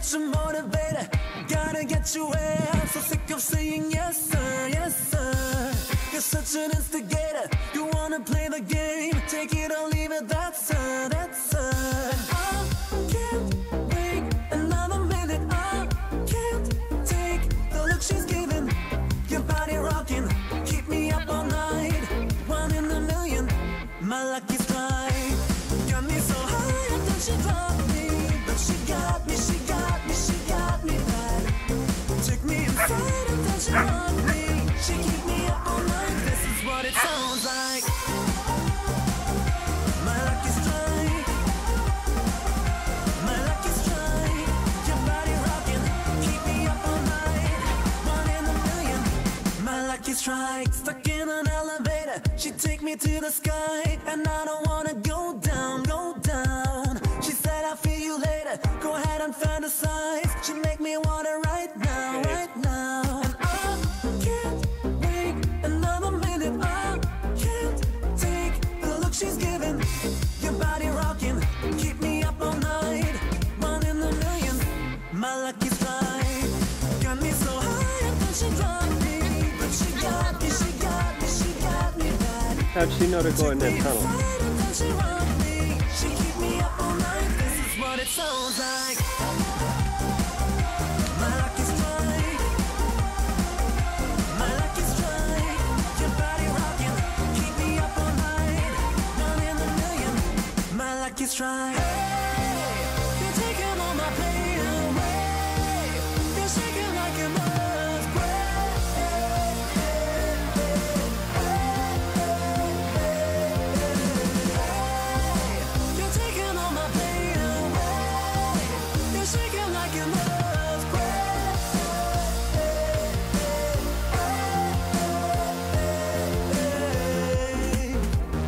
get you motivated, gotta get you where. So sick of saying yes sir, yes sir. You're such an instigator, you wanna play the game. Take it or leave it, that's her, that's her. And I can't wait another minute. I can't take the look she's giving. Your body rocking, keep me up all night. One in a million, my lucky strike. Got me so high, I thought she dropped me, but she got me, she got me, she got me bad. Took me inside and then she rocked me. She keep me up all night, this is what it sounds like. My lucky strike, my lucky strike. Your body rocking, keep me up all night. One in a million, my lucky strike. Stuck in an elevator, she take me to the sky, and I don't wanna go down, go down. She said I'll feel you later, go ahead and fantasize. She make me want it right now, right now. And I can't wait another minute. I can't take the look she's giving. Your body rocking, keep me up all night. One in a million, my lucky strike. Got me so high, I thought she dropped me, but she got me, she got me, she got me bad. How'd she know to go in that tunnel? She rocked me, she keep me up all night. This is what it sounds like. My lucky strike, my lucky strike. Your body rocking, keep me up all night. One in a million, my lucky strike. Hey, you're taking all my pain away. You're shaking like an earthquake. You're taking all my pain away. You're shaking like an earthquake.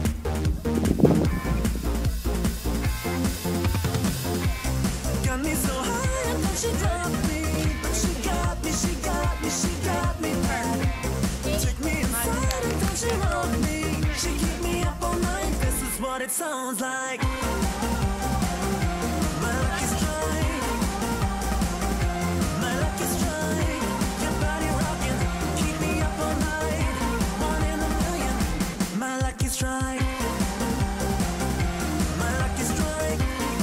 Got me so high, I thought she dropped me, but she got me, she got me, she got me bad. Took me inside and then she rocked me. She keep me up all night, this is what it sounds like. My lucky strike, my lucky strike. Your body rocking, keep me up all night. One in a million, my lucky strike. My lucky strike,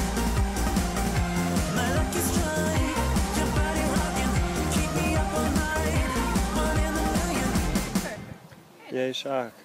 my lucky strike. Your body rocking, keep me up all night. One in a million. Yay, Shock.